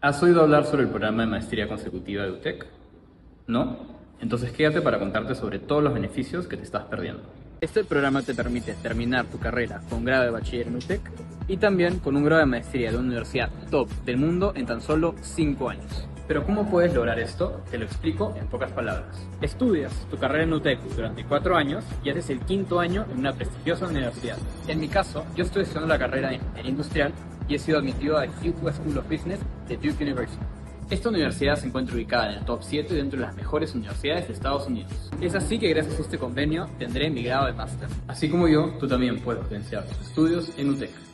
¿Has oído hablar sobre el programa de maestría consecutiva de UTEC? ¿No? Entonces quédate para contarte sobre todos los beneficios que te estás perdiendo. Este programa te permite terminar tu carrera con grado de bachiller en UTEC y también con un grado de maestría de una universidad top del mundo en tan solo 5 años. Pero ¿cómo puedes lograr esto? Te lo explico en pocas palabras. Estudias tu carrera en UTEC durante 4 años y haces el 5.º año en una prestigiosa universidad. En mi caso, yo estoy estudiando la carrera de Ingeniería Industrial y he sido admitido a la Fuqua School of Business de Duke University. Esta universidad se encuentra ubicada en el top 7 dentro de las mejores universidades de Estados Unidos. Es así que gracias a este convenio tendré mi grado de máster. Así como yo, tú también puedes potenciar tus estudios en UTEC.